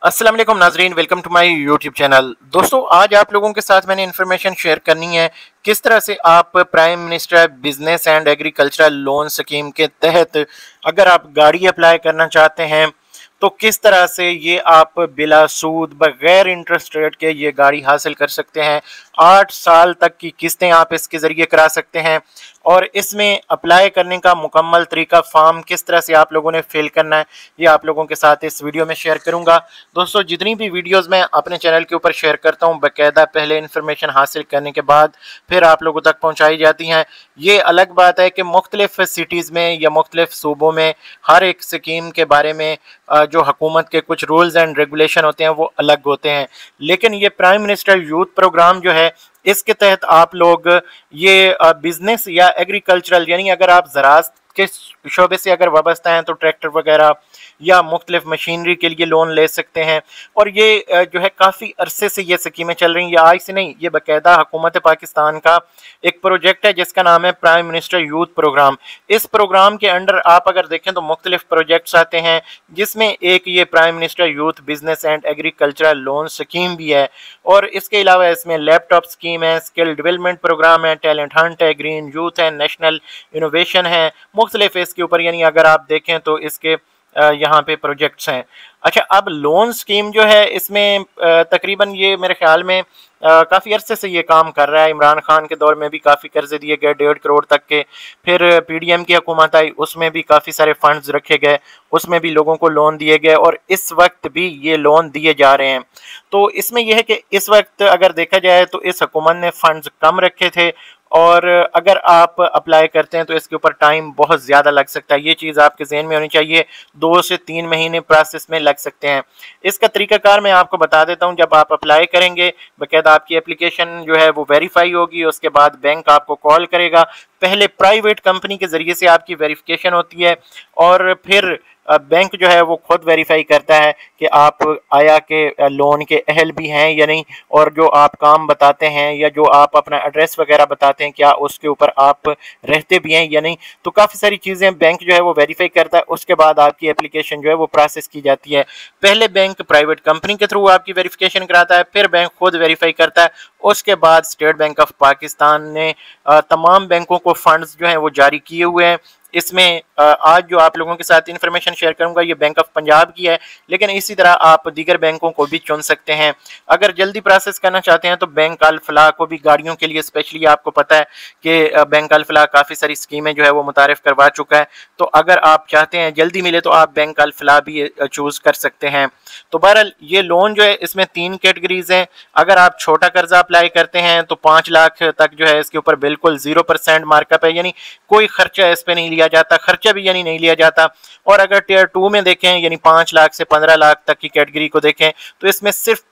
अस्सलाम वालेकुम नाजरीन, welcome to my YouTube channel. दोस्तों, आज आप लोगों के साथ मैंने इन्फॉर्मेशन शेयर करनी है किस तरह से आप prime minister business and agricultural loan scheme के तहत अगर आप गाड़ी अप्लाई करना चाहते हैं तो किस तरह से ये आप बिला सूद बगैर इंटरेस्ट रेट के ये गाड़ी हासिल कर सकते हैं। 8 साल तक की किस्तें आप इसके ज़रिए करा सकते हैं और इसमें अप्लाई करने का मुकम्मल तरीका, फॉर्म किस तरह से आप लोगों ने फिल करना है, ये आप लोगों के साथ इस वीडियो में शेयर करूंगा। दोस्तों, जितनी भी वीडियोस मैं अपने चैनल के ऊपर शेयर करता हूं बाकायदा पहले इन्फॉर्मेशन हासिल करने के बाद फिर आप लोगों तक पहुंचाई जाती हैं। ये अलग बात है कि मुख्तलिफ सिटीज़ में या मुख्तलिफ सूबों में हर एक स्कीम के बारे में जो हुकूमत के कुछ रूल्स एंड रेगुलेशन होते हैं वो अलग होते हैं, लेकिन ये प्राइम मिनिस्टर यूथ प्रोग्राम जो है इसके तहत आप लोग ये बिजनेस या एग्रीकल्चरल यानी अगर आप ज़राअत के शोबे से अगर वाबस्ता हैं तो ट्रैक्टर वगैरह या मुख्तलिफ मशीनरी के लिए लोन ले सकते हैं। और ये जो है काफ़ी अरसे से ये स्कीमें चल रही हैं, या आज से नहीं, ये बाकायदा हुकूमत पाकिस्तान का एक प्रोजेक्ट है जिसका नाम है प्राइम मिनिस्टर यूथ प्रोग्राम। इस प्रोग्राम के अंडर आप अगर देखें तो मुख्तलिफ प्रोजेक्ट्स आते हैं, जिसमें एक ये prime minister youth business and agricultural loan scheme भी है। और इसके अलावा इसमें लैपटॉप स्कीम है, स्किल डेवलपमेंट प्रोग्राम है, टैलेंट हंट है, ग्रीन यूथ है, नेशनल इनोवेशन है, मुख्तलिफ इसके ऊपर यानी अगर आप देखें तो इसके यहाँ पे प्रोजेक्ट्स हैं। अच्छा, अब लोन स्कीम जो है इसमें तकरीबन ये मेरे ख्याल में काफ़ी अरसे से ये काम कर रहा है। इमरान खान के दौर में भी काफ़ी कर्जे दिए गए 1.5 करोड़ तक के, फिर पीडीएम की हुकूमत आई उसमें भी काफ़ी सारे फंड्स रखे गए, उसमें भी लोगों को लोन दिए गए और इस वक्त भी ये लोन दिए जा रहे हैं। तो इसमें यह है कि इस वक्त अगर देखा जाए तो इस हुकूमत ने फंड्स कम रखे थे और अगर आप अप्लाई करते हैं तो इसके ऊपर टाइम बहुत ज़्यादा लग सकता है। ये चीज़ आपके जहन में होनी चाहिए, 2 से 3 महीने प्रोसेस में लग सकते हैं। इसका तरीकाकार मैं आपको बता देता हूँ। जब आप अप्लाई करेंगे बाकायदा आपकी एप्लीकेशन जो है वो वेरीफाई होगी, उसके बाद बैंक आपको कॉल करेगा। पहले प्राइवेट कंपनी के ज़रिए से आपकी वेरिफिकेशन होती है और फिर बैंक जो है वो खुद वेरीफाई करता है कि आप आया के लोन के अहल भी हैं या नहीं, और जो आप काम बताते हैं या जो आप अपना एड्रेस वगैरह बताते हैं क्या उसके ऊपर आप रहते भी हैं या नहीं। तो काफ़ी सारी चीज़ें बैंक जो है वो वेरीफाई करता है, उसके बाद आपकी एप्लीकेशन जो है वो प्रोसेस की जाती है। पहले बैंक प्राइवेट कंपनी के थ्रू आपकी वेरिफिकेशन कराता है, फिर बैंक खुद वेरीफाई करता है, उसके बाद स्टेट बैंक ऑफ पाकिस्तान ने तमाम बैंकों को फंड्स जो हैं वो जारी किए हुए हैं। इसमें आज जो आप लोगों के साथ इन्फॉर्मेशन शेयर करूंगा ये बैंक ऑफ पंजाब की है, लेकिन इसी तरह आप दीगर बैंकों को भी चुन सकते हैं। अगर जल्दी प्रोसेस करना चाहते हैं तो बैंक अल फलाह को भी गाड़ियों के लिए स्पेशली, आपको पता है कि बैंक अल फलाह काफ़ी सारी स्कीमें जो है वो मुतारिफ करवा चुका है, तो अगर आप चाहते हैं जल्दी मिले तो आप बैंक अल फलाह भी चूज़ कर सकते हैं। तो बहरहाल ये लोन जो है इसमें 3 कैटेगरीज हैं। अगर आप छोटा कर्जा अप्लाई करते हैं तो 5 लाख तक जो है इसके ऊपर बिल्कुल 0% मार्कअप है, यानी कोई खर्चा इस पर नहीं लिया जाता, खर्चा भी यानी नहीं लिया जाता। और अगर टियर 2 में देखें यानी 5 लाख से 15 लाख तक की कैटेगरी को देखें तो इसमें सिर्फ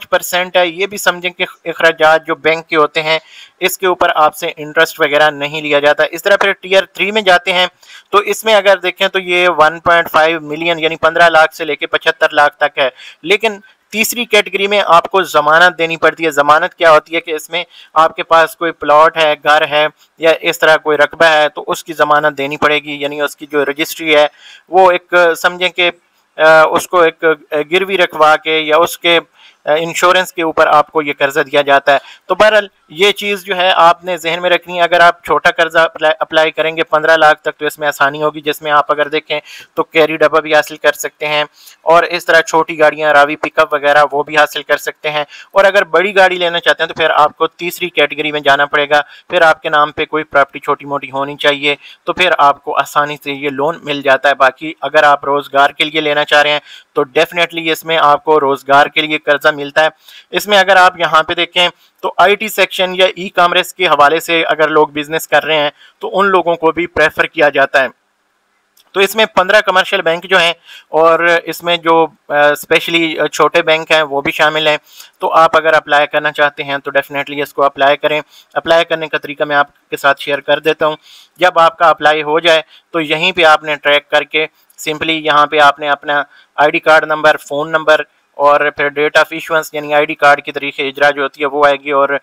5% है। ये भी समझें कि अखराजात जो बैंक के होते हैं इसके ऊपर आपसे इंटरेस्ट वगैरह नहीं लिया जाता। इस तरह फिर टियर 3 में जाते हैं तो इसमें अगर देखें तो ये 1.5 मिलियन यानी 15 लाख से लेके 75 लाख तक है। लेकिन तीसरी कैटेगरी में आपको ज़मानत देनी पड़ती है। ज़मानत क्या होती है कि इसमें आपके पास कोई प्लॉट है, घर है या इस तरह कोई रकबा है तो उसकी ज़मानत देनी पड़ेगी, यानी उसकी जो रजिस्ट्री है वो एक समझें कि उसको एक गिरवी रखवा के या उसके इंश्योरेंस के ऊपर आपको ये कर्जा दिया जाता है। तो बहरहाल ये चीज़ जो है आपने जहन में रखनी है। अगर आप छोटा कर्जा अप्लाई करेंगे 15 लाख तक तो इसमें आसानी होगी, जिसमें आप अगर देखें तो कैरी डब्बा भी हासिल कर सकते हैं और इस तरह छोटी गाड़ियां रावी पिकअप वगैरह वो भी हासिल कर सकते हैं। और अगर बड़ी गाड़ी लेना चाहते हैं तो फिर आपको तीसरी कैटेगरी में जाना पड़ेगा। फिर आपके नाम पे कोई प्रॉपर्टी छोटी मोटी होनी चाहिए तो फिर आपको आसानी से ये लोन मिल जाता है। बाकी अगर आप रोज़गार के लिए लेना चाह रहे हैं तो डेफिनेटली इसमें आपको रोज़गार के लिए कर्जा मिलता है। इसमें अगर आप यहाँ पे देखें तो आईटी सेक्शन या ई कॉमर्स के हवाले से अगर लोग बिजनेस कर रहे हैं तो उन लोगों को भी प्रेफर किया जाता है। तो इसमें 15 कमर्शियल बैंक जो हैं और इसमें जो स्पेशली छोटे बैंक हैं वो भी शामिल हैं। तो आप अगर अप्लाई करना चाहते हैं तो डेफिनेटली इसको अप्लाई करें। अप्लाई करने का तरीका मैं आपके साथ शेयर कर देता हूं। जब आपका अप्लाई हो जाए तो यहीं पे आपने ट्रैक करके सिंपली यहाँ पे आपने अपना ID card number, phone number और फिर डेट ऑफ इशुएंस यानी आईडी कार्ड की तरीके इजरा जो होती है वो आएगी, और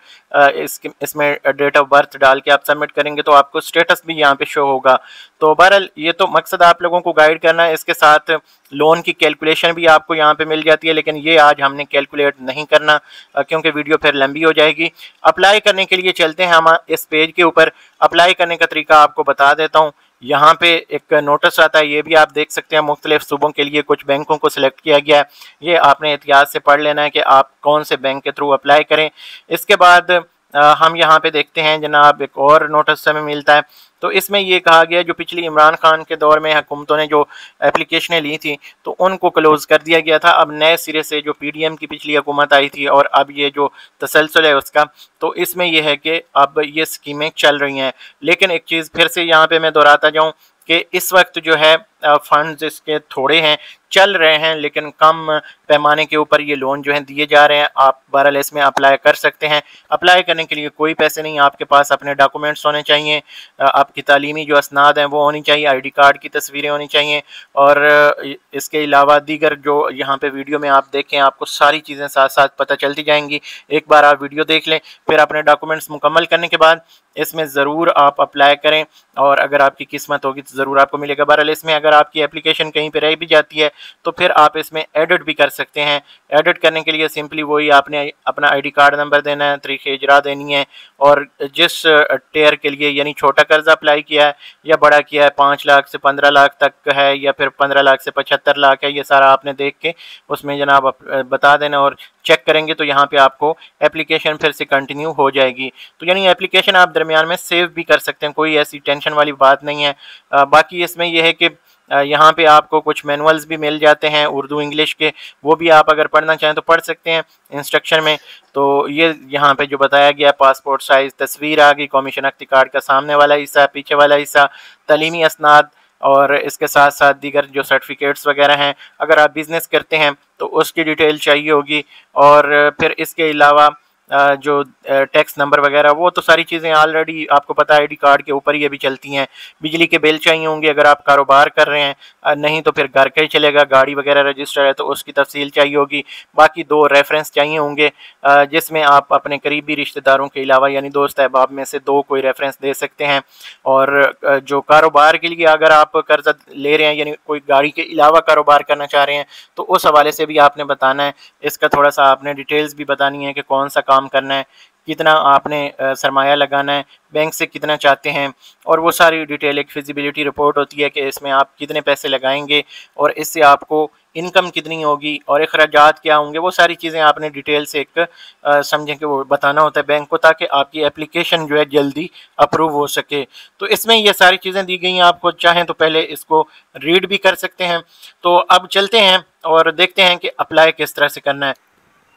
इसमें डेट ऑफ बर्थ डाल के आप सबमिट करेंगे तो आपको स्टेटस भी यहाँ पे शो होगा। तो बहरहाल ये तो मकसद आप लोगों को गाइड करना है, इसके साथ लोन की कैलकुलेशन भी आपको यहाँ पे मिल जाती है, लेकिन ये आज हमने कैलकुलेट नहीं करना क्योंकि वीडियो फिर लंबी हो जाएगी। अप्लाई करने के लिए चलते हैं हम इस पेज के ऊपर। अप्लाई करने का तरीका आपको बता देता हूँ। यहाँ पे एक नोटिस आता है, ये भी आप देख सकते हैं, मुख्तलिफ सूबों के लिए कुछ बैंकों को सिलेक्ट किया गया है। ये आपने एहतियात से पढ़ लेना है कि आप कौन से बैंक के थ्रू अप्लाई करें। इसके बाद हम यहाँ पे देखते हैं जनाब एक और नोटिस हमें मिलता है। तो इसमें ये कहा गया जो पिछली इमरान खान के दौर में हुकूमतों ने जो एप्लीकेशनें ली थी तो उनको क्लोज़ कर दिया गया था। अब नए सिरे से जो पीडीएम की पिछली हुकूमत आई थी और अब ये जो तसलसल है उसका, तो इसमें यह है कि अब ये स्कीमें चल रही हैं। लेकिन एक चीज़ फिर से यहाँ पे मैं दोहराता जाऊँ कि इस वक्त जो है फंड्स इसके थोड़े हैं, चल रहे हैं, लेकिन कम पैमाने के ऊपर ये लोन जो हैं दिए जा रहे हैं। आप बहरहाल इसमें अप्लाई कर सकते हैं। अप्लाई करने के लिए कोई पैसे नहीं, आपके पास अपने डॉक्यूमेंट्स होने चाहिए, आपकी तालीमी जो असनाद हैं वो होनी चाहिए, आईडी कार्ड की तस्वीरें होनी चाहिए, और इसके अलावा दीगर जो यहाँ पे वीडियो में आप देखें आपको सारी चीज़ें साथ साथ पता चलती जाएंगी। एक बार आप वीडियो देख लें, फिर अपने डॉक्यूमेंट्स मुकम्मल करने के बाद इसमें ज़रूर आप अप्लाई करें, और अगर आपकी किस्मत होगी तो ज़रूर आपको मिलेगा। बहरहाल इसमें अगर आपकी एप्लीकेशन कहीं पर रह भी जाती है तो फिर आप इसमें एडिट भी कर सकते हैं। एडिट करने के लिए सिंपली वही आपने अपना आईडी कार्ड नंबर देना है, तरीके इजरा देनी है, और जिस टेयर के लिए यानी छोटा कर्जा अप्लाई किया है या बड़ा किया है, 5 लाख से 15 लाख तक है या फिर 15 लाख से 75 लाख है, ये सारा आपने देख के उसमें जनाब बता देना, और चेक करेंगे तो यहाँ पे आपको एप्लीकेशन फिर से कंटिन्यू हो जाएगी। तो यानी एप्लीकेशन आप दरमियान में सेव भी कर सकते हैं, कोई ऐसी टेंशन वाली बात नहीं है। बाकी इसमें यह है कि यहाँ पे आपको कुछ मैनुअल्स भी मिल जाते हैं उर्दू इंग्लिश के, वो भी आप अगर पढ़ना चाहें तो पढ़ सकते हैं इंस्ट्रक्शन में। तो ये यहाँ पे जो बताया गया, पासपोर्ट साइज़ तस्वीर आ गई, कौमी शनाख्ती कार्ड का सामने वाला हिस्सा, पीछे वाला हिस्सा, तालीमी असनाद, और इसके साथ साथ दीगर जो सर्टिफिकेट्स वगैरह हैं, अगर आप बिज़नेस करते हैं तो उसकी डिटेल चाहिए होगी, और फिर इसके अलावा जो टैक्स नंबर वगैरह वो तो सारी चीज़ें ऑलरेडी आपको पता है आईडी कार्ड के ऊपर ही अभी चलती हैं। बिजली के बिल चाहिए होंगे अगर आप कारोबार कर रहे हैं, नहीं तो फिर घर का ही चलेगा, गाड़ी वगैरह रजिस्टर है तो उसकी तफसील चाहिए होगी। बाकी 2 रेफरेंस चाहिए होंगे जिसमें आप अपने करीबी रिश्तेदारों के अलावा यानी दोस्त अहबाब में से 2 कोई रेफरेंस दे सकते हैं। और जो कारोबार के लिए अगर आप कर्जा ले रहे हैं यानी कोई गाड़ी के अलावा कारोबार करना चाह रहे हैं तो उस हवाले से भी आपने बताना है। इसका थोड़ा सा आपने डिटेल्स भी बतानी है कि कौन सा काम करना है, कितना आपने सरमाया लगाना है, बैंक से कितना चाहते हैं, और वो सारी डिटेल एक फिजिबिलिटी रिपोर्ट होती है कि इसमें आप कितने पैसे लगाएंगे और इससे आपको इनकम कितनी होगी और अखराजात क्या होंगे, वो सारी चीज़ें आपने डिटेल से एक समझें कि वो बताना होता है बैंक को, ताकि आपकी एप्लीकेशन जो है जल्दी अप्रूव हो सके। तो इसमें ये सारी चीज़ें दी गई हैं, आपको चाहें तो पहले इसको रीड भी कर सकते हैं। तो अब चलते हैं और देखते हैं कि अप्लाई किस तरह से करना है।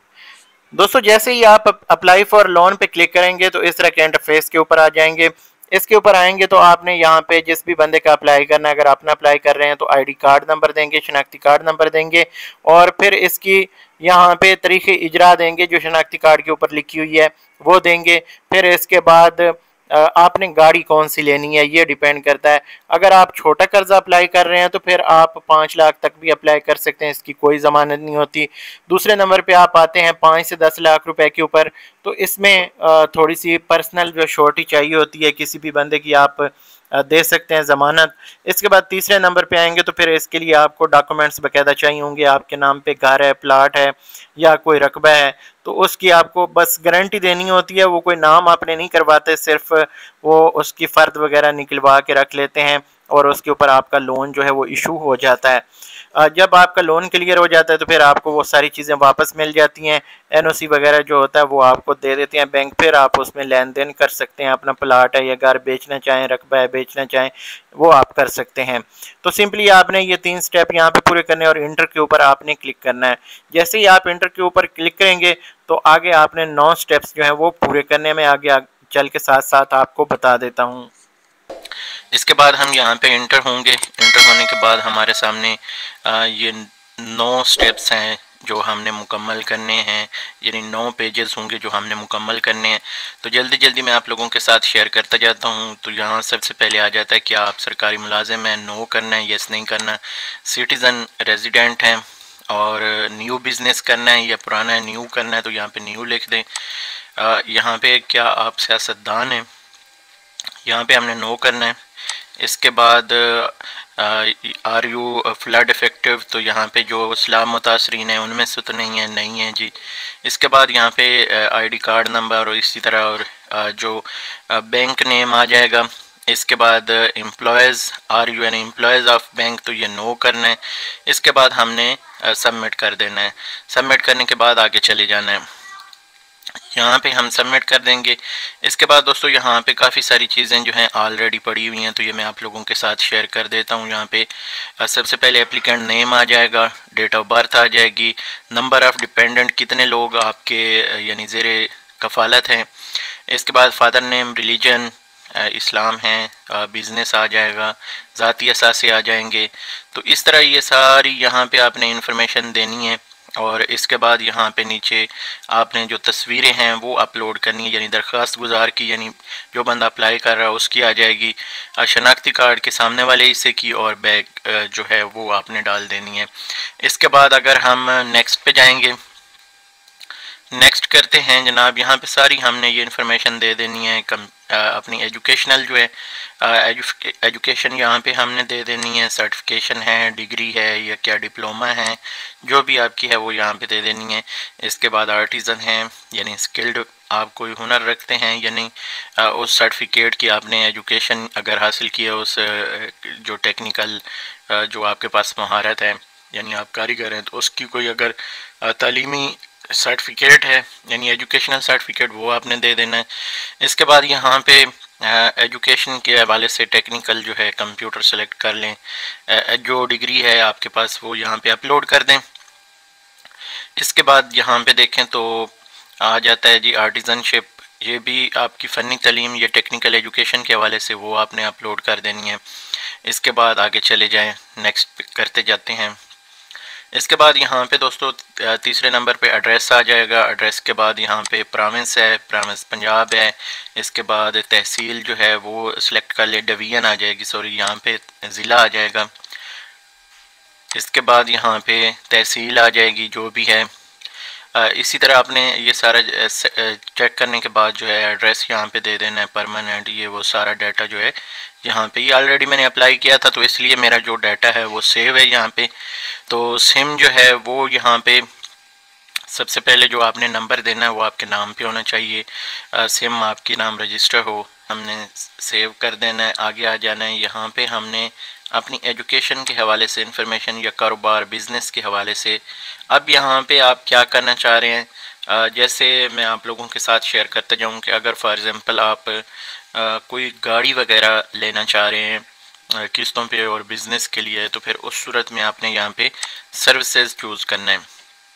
दोस्तों जैसे ही आप अप्लाई फॉर लोन पे क्लिक करेंगे तो इस तरह के इंटरफेस के ऊपर आ जाएंगे। इसके ऊपर आएंगे तो आपने यहाँ पे जिस भी बंदे का अप्लाई करना है, अगर अपना अप्लाई कर रहे हैं तो आईडी कार्ड नंबर देंगे, शनाख्ती कार्ड नंबर देंगे, और फिर इसकी यहाँ पे तरीके इजरा देंगे जो शनाख्ती कार्ड के ऊपर लिखी हुई है वो देंगे। फिर इसके बाद आपने गाड़ी कौन सी लेनी है ये डिपेंड करता है। अगर आप छोटा कर्जा अप्लाई कर रहे हैं तो फिर आप 5 लाख तक भी अप्लाई कर सकते हैं, इसकी कोई ज़मानत नहीं होती। दूसरे नंबर पे आप आते हैं 5 से 10 लाख रुपए के ऊपर, तो इसमें थोड़ी सी पर्सनल जो श्योरिटी चाहिए होती है किसी भी बंदे की, आप दे सकते हैं ज़मानत। इसके बाद तीसरे नंबर पे आएंगे तो फिर इसके लिए आपको डॉक्यूमेंट्स बाकायदा चाहिए होंगे, आपके नाम पे घर है, प्लाट है या कोई रकबा है, तो उसकी आपको बस गारंटी देनी होती है। वो कोई नाम आपने नहीं करवाते, सिर्फ वो उसकी फ़र्द वगैरह निकलवा के रख लेते हैं और उसके ऊपर आपका लोन जो है वो इशू हो जाता है। जब आपका लोन क्लियर हो जाता है तो फिर आपको वो सारी चीज़ें वापस मिल जाती हैं, एनओसी वगैरह जो होता है वो आपको दे देते हैं बैंक, फिर आप उसमें लेन देन कर सकते हैं। अपना प्लाट है या घर बेचना चाहें, रकबा है बेचना चाहें, वो आप कर सकते हैं। तो सिंपली आपने ये 3 स्टेप यहाँ पे पूरे करने और इंटर के ऊपर आपने क्लिक करना है। जैसे ही आप इंटर के ऊपर क्लिक करेंगे तो आगे आपने 9 स्टेप्स जो हैं वो पूरे करने में आगे चल के साथ साथ आपको बता देता हूँ। इसके बाद हम यहाँ पे इंटर होंगे। इंटर होने के बाद हमारे सामने ये 9 स्टेप्स हैं जो हमने मुकम्मल करने हैं, यानी 9 पेजेस होंगे जो हमने मुकम्मल करने हैं। तो जल्दी जल्दी मैं आप लोगों के साथ शेयर करता जाता हूँ। तो यहाँ सबसे पहले आ जाता है कि आप सरकारी मुलाजिम हैं, नो करना है, यस नहीं करना, सिटीज़न रेजिडेंट हैं, और न्यू बिज़नेस करना है या पुराना न्यू करना है तो यहाँ पे न्यू लिख दें। यहाँ पे क्या आप सियासतदान हैं, यहाँ पे हमने नो करना है। इसके बाद आर यू फ्लड इफ़ेक्टिव, तो यहाँ पे जो इस्लाम मुतासरीन है उनमें से तो नहीं है जी। इसके बाद यहाँ पे आईडी कार्ड नंबर और इसी तरह और जो बैंक नेम आ जाएगा। इसके बाद employees, are you an employees of bank, तो ये नो करना है। इसके बाद हमने सबमिट कर देना है। सबमिट करने के बाद आगे चले जाना है। यहाँ पे हम सबमिट कर देंगे। इसके बाद दोस्तों यहाँ पे काफ़ी सारी चीज़ें जो हैं ऑलरेडी पड़ी हुई हैं, तो ये मैं आप लोगों के साथ शेयर कर देता हूँ। यहाँ पे सबसे पहले एप्लीकेंट नेम आ जाएगा, डेट ऑफ बर्थ आ जाएगी, नंबर ऑफ़ डिपेंडेंट, कितने लोग आपके यानी ज़ेरे कफ़ालत हैं। इसके बाद फादर नेम, रिलीजन इस्लाम है, बिज़नेस आ जाएगा, ज़ाती असासे आ जाएंगे। तो इस तरह ये सारी यहाँ पे आपने इंफॉर्मेशन देनी है। और इसके बाद यहाँ पे नीचे आपने जो तस्वीरें हैं वो अपलोड करनी है, यानी दरख्वास्त गुजार की, यानी जो बंदा अप्लाई कर रहा है उसकी आ जाएगी, शनाख्ती कार्ड के सामने वाले हिस्से की, और बैग जो है वो आपने डाल देनी है। इसके बाद अगर हम नेक्स्ट पे जाएंगे, नेक्स्ट करते हैं जनाब, यहाँ पे सारी हमने ये इन्फॉर्मेशन दे देनी है। अपनी एजुकेशनल जो है एजुकेशन यहाँ पे हमने दे देनी है, सर्टिफिकेशन है, डिग्री है या क्या डिप्लोमा है, जो भी आपकी है वो यहाँ पे दे देनी है। इसके बाद आर्टिज़न है, यानी स्किल्ड, आप कोई हुनर रखते हैं, यानी उस सर्टिफिकेट की आपने एजुकेशन अगर हासिल की है, उस जो टेक्निकल जो आपके पास महारत है, यानी आप कारीगर हैं, तो उसकी कोई अगर तालीमी सर्टिफिकेट है, यानी एजुकेशनल सर्टिफिकेट, वो आपने दे देना है। इसके बाद यहाँ पे एजुकेशन के हवाले से टेक्निकल जो है कंप्यूटर सेलेक्ट कर लें, जो डिग्री है आपके पास वो यहाँ पे अपलोड कर दें। इसके बाद यहाँ पे देखें तो आ जाता है जी आर्टिज़नशिप, ये भी आपकी फ़नी तालीम, ये टेक्निकल एजुकेशन के हवाले से वो आपने अपलोड कर देनी है। इसके बाद आगे चले जाएँ, नेक्स्ट करते जाते हैं। इसके बाद यहाँ पे दोस्तों तीसरे नंबर पे एड्रेस आ जाएगा। एड्रेस के बाद यहाँ पे प्रोविंस है, प्रोविंस पंजाब है। इसके बाद तहसील जो है वो सिलेक्ट कर ले, डिवीज़न आ जाएगी, सॉरी यहाँ पे ज़िला आ जाएगा। इसके बाद यहाँ पे तहसील आ जाएगी जो भी है। इसी तरह आपने ये सारा चेक करने के बाद जो है एड्रेस यहाँ पे दे देना है परमानेंट, ये वो सारा डाटा जो है यहाँ पे, ये ऑलरेडी मैंने अप्लाई किया था तो इसलिए मेरा जो डाटा है वो सेव है यहाँ पे। तो सिम जो है वो यहाँ पे सबसे पहले जो आपने नंबर देना है वो आपके नाम पे होना चाहिए, सिम आपकी नाम रजिस्टर हो, हमने सेव कर देना है। आगे आ जाना है, यहाँ पे हमने अपनी एजुकेशन के हवाले से इंफॉर्मेशन या कारोबार बिज़नेस के हवाले से, अब यहाँ पे आप क्या करना चाह रहे हैं, जैसे मैं आप लोगों के साथ शेयर करते जाऊँ कि अगर फॉर एग्ज़ाम्पल आप कोई गाड़ी वगैरह लेना चाह रहे हैं किस्तों पे और बिज़नेस के लिए, तो फिर उस सूरत में आपने यहाँ पे सर्विसेज चूज़ करना है।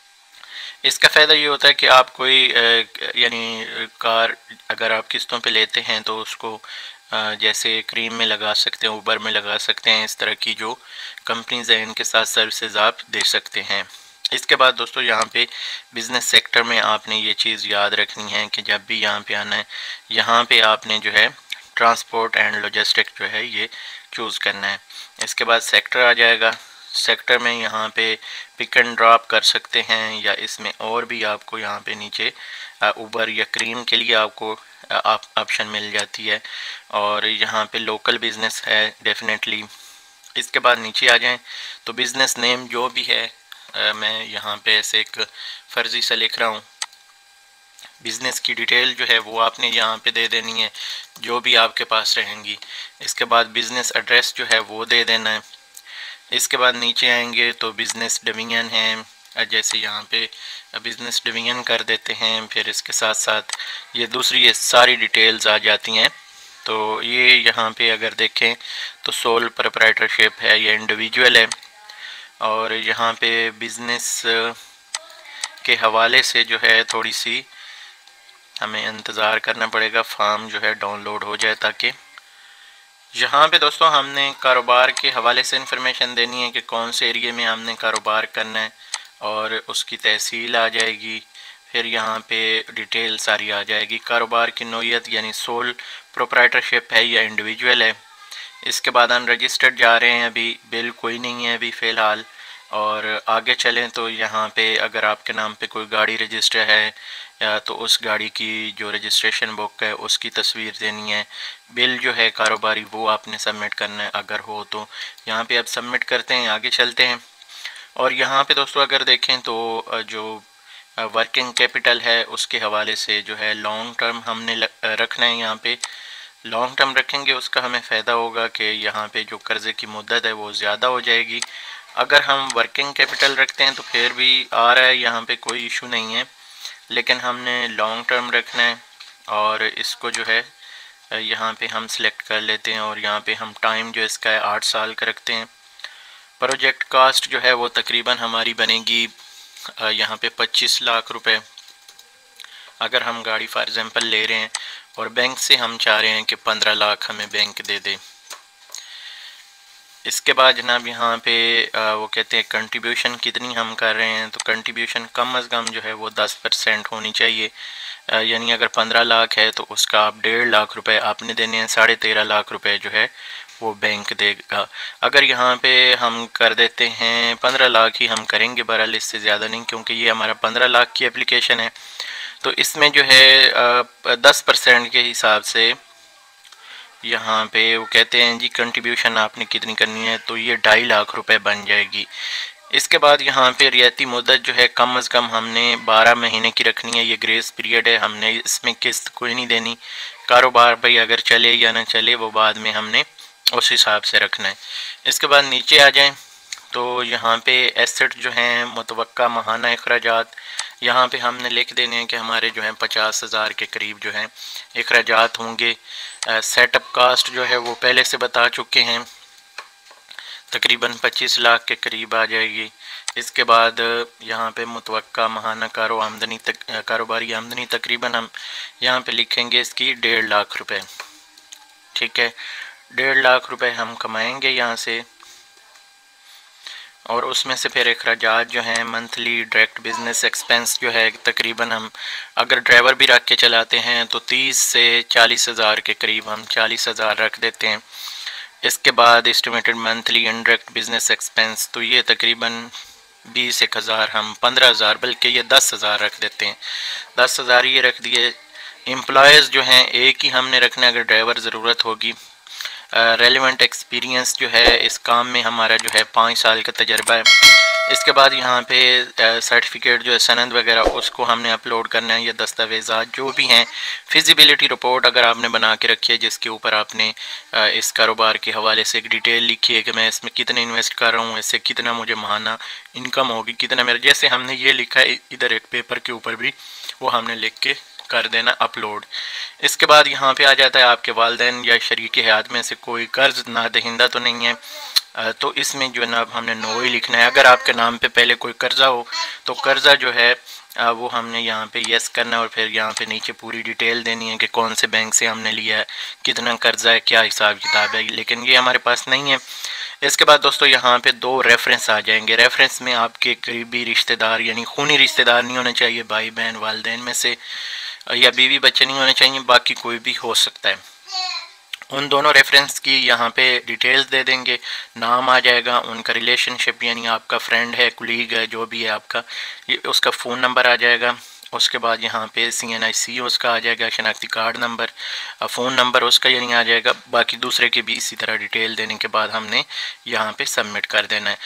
इसका फ़ायदा ये होता है कि आप कोई यानी कार अगर आप किस्तों पे लेते हैं तो उसको जैसे क्रीम में लगा सकते हैं, ऊबर में लगा सकते हैं, इस तरह की जो कंपनीज़ हैं इनके साथ सर्विसेज आप दे सकते हैं। इसके बाद दोस्तों यहाँ पे बिज़नेस सेक्टर में आपने ये चीज़ याद रखनी है कि जब भी यहाँ पे आना है, यहाँ पे आपने जो है ट्रांसपोर्ट एंड लॉजिस्टिक जो है ये चूज़ करना है। इसके बाद सेक्टर आ जाएगा, सेक्टर में यहाँ पे पिक एंड ड्रॉप कर सकते हैं, या इसमें और भी आपको यहाँ पे नीचे ऊबर या क्रीम के लिए आपको ऑप्शन मिल जाती है, और यहाँ पे लोकल बिज़नेस है डेफिनेटली। इसके बाद नीचे आ जाएं तो बिज़नेस नेम जो भी है, मैं यहाँ पे ऐसे एक फ़र्ज़ी सा लिख रहा हूँ, बिज़नेस की डिटेल जो है वो आपने यहाँ पे दे देनी है जो भी आपके पास रहेंगी। इसके बाद बिज़नेस एड्रेस जो है वो दे देना है। इसके बाद नीचे आएंगे तो बिज़नेस डिवीज़न है, जैसे यहाँ पे बिज़नेस डिवीज़न कर देते हैं, फिर इसके साथ साथ ये दूसरी ये सारी डिटेल्स आ जाती हैं। तो ये यहाँ पे अगर देखें तो सोल प्रोप्राइटरशिप है, ये इंडिविजुअल है, और यहाँ पे बिज़नेस के हवाले से जो है थोड़ी सी हमें इंतज़ार करना पड़ेगा, फॉर्म जो है डाउनलोड हो जाए, ताकि यहाँ पे दोस्तों हमने कारोबार के हवाले से इंफॉर्मेशन देनी है कि कौन से एरिए में हमने कारोबार करना है, और उसकी तहसील आ जाएगी, फिर यहाँ पे डिटेल सारी आ जाएगी। कारोबार की नौइयत यानी सोल प्रोप्राइटरशिप है या इंडिविजुअल है। इसके बाद अनरजिस्टर्ड जा रहे हैं, अभी बिल कोई नहीं है अभी फ़िलहाल। और आगे चलें तो यहाँ पे अगर आपके नाम पे कोई गाड़ी रजिस्टर है या तो उस गाड़ी की जो रजिस्ट्रेशन बुक है उसकी तस्वीर देनी है। बिल जो है कारोबारी वो आपने सबमिट करना है अगर हो तो। यहाँ पे अब सबमिट करते हैं, आगे चलते हैं। और यहाँ पे दोस्तों अगर देखें तो जो वर्किंग कैपिटल है उसके हवाले से जो है लॉन्ग टर्म हमने रखना है। यहाँ पे लॉन्ग टर्म रखेंगे उसका हमें फ़ायदा होगा कि यहाँ पे जो कर्ज़े की मुद्दत है वो ज़्यादा हो जाएगी। अगर हम वर्किंग कैपिटल रखते हैं तो फिर भी आ रहा है, यहाँ पे कोई इशू नहीं है, लेकिन हमने लॉन्ग टर्म रखना है। और इसको जो है यहाँ पे हम सिलेक्ट कर लेते हैं और यहाँ पे हम टाइम जो इसका है 8 साल का रखते हैं। प्रोजेक्ट कास्ट जो है वो तकरीबन हमारी बनेगी यहाँ पे 25 लाख रुपए अगर हम गाड़ी फॉर एग्जांपल ले रहे हैं, और बैंक से हम चाह रहे हैं कि 15 लाख हमें बैंक दे दे। इसके बाद जनाब यहाँ पे वो कहते हैं कंट्रीब्यूशन कितनी हम कर रहे हैं, तो कंट्रीब्यूशन कम अज़ कम जो है वो 10% होनी चाहिए। यानी अगर 15 लाख है तो उसका आप 1.5 लाख रुपए आपने देने हैं, 13.5 लाख रुपए जो है वो बैंक देगा। अगर यहाँ पे हम कर देते हैं 15 लाख ही हम करेंगे, बहरहाल इससे ज़्यादा नहीं, क्योंकि ये हमारा 15 लाख की एप्लीकेशन है। तो इसमें जो है 10% के हिसाब से यहाँ पे वो कहते हैं जी कंट्रीब्यूशन आपने कितनी करनी है, तो ये 2.5 लाख रुपए बन जाएगी। इसके बाद यहाँ पे रियायती मुद्दत जो है कम अज़ कम हमने 12 महीने की रखनी है। ये ग्रेस पीरियड है, हमने इसमें किस्त कोई नहीं देनी। कारोबार भाई अगर चले या ना चले वो बाद में हमने उस हिसाब से रखना है। इसके बाद नीचे आ जाएं तो यहाँ पे एसेट जो हैं मुतवक्का माहाना अखराजात, यहाँ पे हमने लिख देने हैं कि हमारे जो हैं 50,000 के करीब जो हैं अखराजात होंगे। सेटअप कास्ट जो है वो पहले से बता चुके हैं, तकरीबन 25 लाख के करीब आ जाएगी। इसके बाद यहाँ पे मुतवक्का माहाना कारोबारी आमदनी तकरीबन हम यहाँ पे लिखेंगे इसकी 1.5 लाख रुपए। ठीक है, 1.5 लाख रुपए हम कमाएंगे यहाँ से, और उसमें से फिर अखराजात जो हैं मंथली डायरेक्ट बिजनेस एक्सपेंस जो है तकरीबन हम अगर ड्राइवर भी रख के चलाते हैं तो 30 से 40,000 के करीब हम 40,000 रख देते हैं। इसके बाद estimated monthly indirect business expense, तो ये तकरीबन 20,000 हम 15,000 बल्कि ये 10,000 रख देते हैं। 10,000 ये रख दिए। एम्प्लॉयज़ जो हैं एक ही हमने रखना है अगर ड्राइवर ज़रूरत होगी। रेलिवेंट एक्सपीरियंस जो है इस काम में हमारा जो है 5 साल का तजर्बा है। इसके बाद यहाँ पे सर्टिफिकेट जो है सनद वगैरह उसको हमने अपलोड करना है। ये दस्तावेज़ात जो भी हैं, फिजिबिलिटी रिपोर्ट अगर आपने बना के रखी है जिसके ऊपर आपने इस कारोबार के हवाले से एक डिटेल लिखी है कि मैं इसमें कितने इन्वेस्ट कर रहा हूँ, इससे कितना मुझे माहाना इनकम होगी, कितना मेरा, जैसे हमने ये लिखा है इधर एक पेपर के ऊपर भी वो हमने लिख के कर देना अपलोड। इसके बाद यहाँ पे आ जाता है आपके वालिदैन या शरीक हयात में से कोई कर्ज ना दहिंदा तो नहीं है, तो इसमें जो है ना हमने नो ही लिखना है। अगर आपके नाम पे पहले कोई कर्जा हो तो कर्जा जो है वो हमने यहाँ पे यस करना है, और फिर यहाँ पे नीचे पूरी डिटेल देनी है कि कौन से बैंक से हमने लिया है, कितना कर्जा है, क्या हिसाब किताब है, लेकिन ये हमारे पास नहीं है। इसके बाद दोस्तों यहाँ पे 2 रेफरेंस आ जाएंगे। रेफरेंस में आपके करीबी रिश्तेदार यानी खूनी रिश्तेदार नहीं होने चाहिए, भाई बहन वालिदैन में से, या बीवी बच्चे नहीं होने चाहिए, बाकी कोई भी हो सकता है। उन दोनों रेफरेंस की यहाँ पे डिटेल्स दे देंगे, नाम आ जाएगा, उनका रिलेशनशिप यानी आपका फ्रेंड है, कुलीग है, जो भी है आपका, ये उसका फ़ोन नंबर आ जाएगा। उसके बाद यहाँ पे CNIC उसका आ जाएगा, शनाख्ती कार्ड नंबर, फ़ोन नंबर उसका यानी आ जाएगा। बाकी दूसरे की भी इसी तरह डिटेल देने के बाद हमने यहाँ पे सबमिट कर देना है।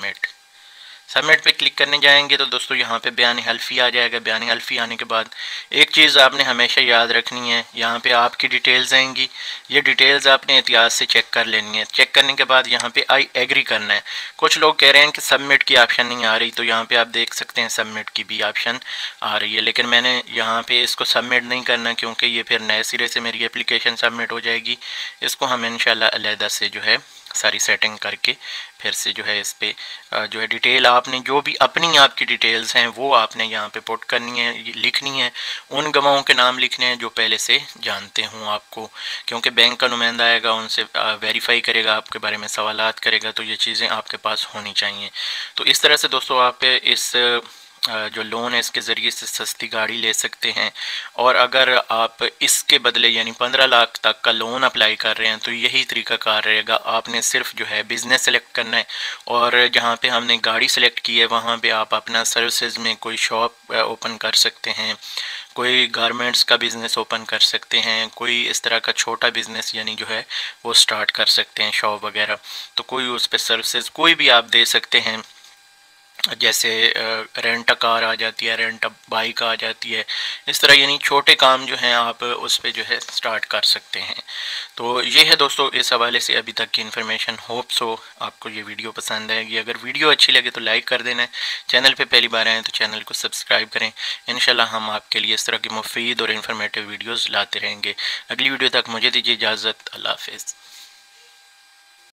सबमिट पे क्लिक करने जाएंगे तो दोस्तों यहाँ पे बयान हल्फी आ जाएगा। बयान हल्फी आने के बाद एक चीज़ आपने हमेशा याद रखनी है, यहाँ पे आपकी डिटेल्स आएंगी, ये डिटेल्स आपने एहतियात से चेक कर लेनी है। चेक करने के बाद यहाँ पे आई एग्री करना है। कुछ लोग कह रहे हैं कि सबमिट की ऑप्शन नहीं आ रही, तो यहाँ पे आप देख सकते हैं सबमिट की भी ऑप्शन आ रही है, लेकिन मैंने यहाँ पे इसको सबमिट नहीं करना क्योंकि ये फिर नए सिरे से मेरी एप्लीकेशन सबमिट हो जाएगी। इसको हम इंशाल्लाह अलहदा से जो है सारी सेटिंग करके फिर से जो है इस पर जो है डिटेल आपने जो भी अपनी आपकी डिटेल्स हैं वो आपने यहाँ पे पुट करनी है, लिखनी है। उन गवाहों के नाम लिखने हैं जो पहले से जानते हों आपको, क्योंकि बैंक का नुमाइंदा आएगा, उनसे वेरीफाई करेगा, आपके बारे में सवालात करेगा, तो ये चीज़ें आपके पास होनी चाहिए। तो इस तरह से दोस्तों आप इस जो लोन है इसके ज़रिए से सस्ती गाड़ी ले सकते हैं। और अगर आप इसके बदले यानी 15 लाख तक का लोन अप्लाई कर रहे हैं तो यही तरीक़ाकार रहेगा। आपने सिर्फ जो है बिज़नेस सेलेक्ट करना है और जहाँ पे हमने गाड़ी सेलेक्ट की है वहाँ पे आप अपना सर्विसेज में कोई शॉप ओपन कर सकते हैं, कोई गारमेंट्स का बिज़नेस ओपन कर सकते हैं, कोई इस तरह का छोटा बिज़नेस यानी जो है वो स्टार्ट कर सकते हैं, शॉप वगैरह। तो कोई उस पर सर्विसेज कोई भी आप दे सकते हैं, जैसे रेंट अ कार आ जाती है, रेंट अ बाइक आ जाती है, इस तरह यानी छोटे काम जो हैं आप उस पे जो है स्टार्ट कर सकते हैं। तो ये है दोस्तों इस हवाले से अभी तक की इन्फॉर्मेशन। होप सो आपको ये वीडियो पसंद आएगी। अगर वीडियो अच्छी लगे तो लाइक कर देना है, चैनल पे पहली बार आए तो चैनल को सब्सक्राइब करें। इंशाल्लाह हम आपके लिए इस तरह की मुफीद और इन्फॉर्मेटिव वीडियोज़ लाते रहेंगे। अगली वीडियो तक मुझे दीजिए इजाज़त। अल्लाह हाफिज़।